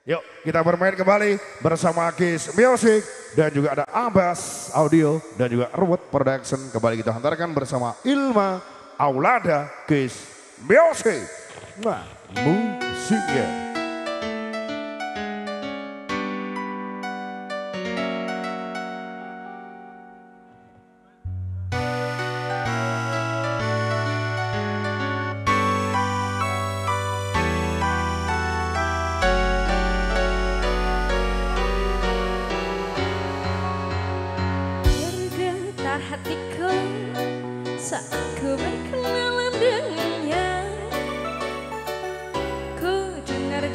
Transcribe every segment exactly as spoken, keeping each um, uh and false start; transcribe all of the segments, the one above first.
Yuk kita bermain kembali bersama Kiss Music dan juga ada Abbas Audio dan juga Ruwet Production. Kembali kita hantarkan bersama Ilma Aulada Kiss Music. Nah, musiknya. Hatiku saat ku berkenalan dengannya, ku dengar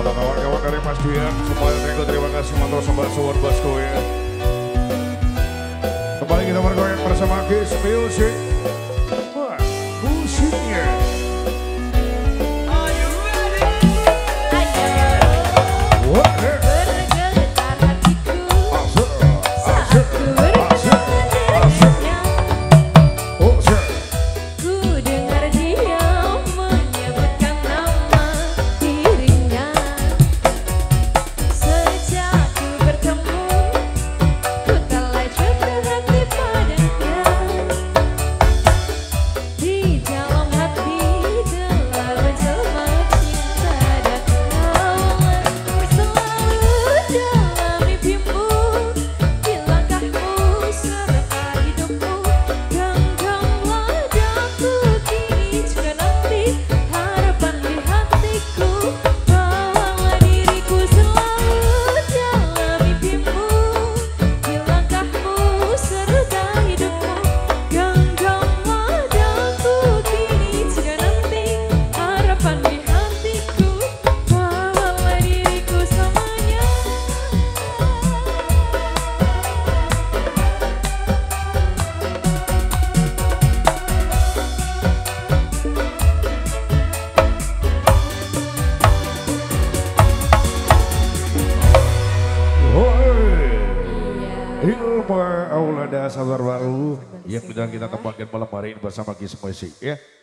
Untuk kawan-kawan dari Mas Dian, semuanya thank terima kasih mantul sobat sobat bosku ya. Kembali kita bergoyang bersama Kiss Music. Wah, musiknya. Ayo Wah, eh. bergetar hatiku Asik, saat asik, ku bertemu asik. dengannya. Oh, asik. Ku dengar dia menyebutkan nama dirinya. Sejak ku bertemu, ku telah jatuh hati padanya. Di dalam hati telah menjelma cinta dan kaulah selalu dalam mimpimu. Di langkahmu serta hidupmu, genggamlah daku kini juga nanti. Harapan di hatiku, bawalah diriku selalu dalam mimpimu. Di langkahmu serta hidupmu, genggamlah daku kini juga nanti. Harapan di hatiku, bawalah diriku selamanya. Ilma Aulada sabar baru yang sedang kita tempatkan malam hari ini bersama Kiss Music ya.